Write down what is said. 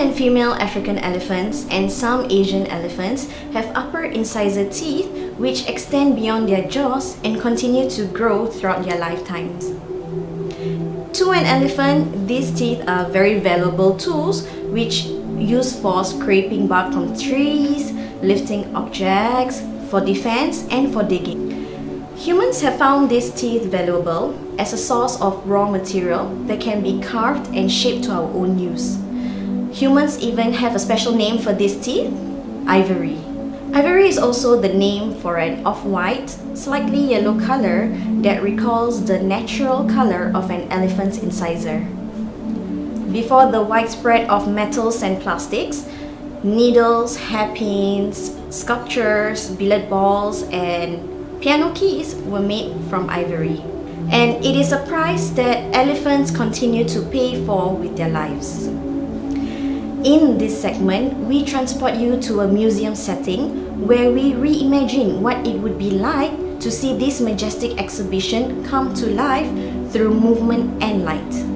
and female African elephants and some Asian elephants have upper incisor teeth which extend beyond their jaws and continue to grow throughout their lifetimes. To an elephant, these teeth are very valuable tools which used for scraping bark from trees, lifting objects, for defense, and for digging. Humans have found these teeth valuable as a source of raw material that can be carved and shaped to our own use. Humans even have a special name for these teeth: ivory. Ivory is also the name for an off-white, slightly yellow color that recalls the natural color of an elephant's incisor. Before the widespread of metals and plastics, needles, hairpins, sculptures, billiard balls, and piano keys were made from ivory. And it is a price that elephants continue to pay for with their lives. In this segment, we transport you to a museum setting where we reimagine what it would be like to see this majestic exhibition come to life through movement and light.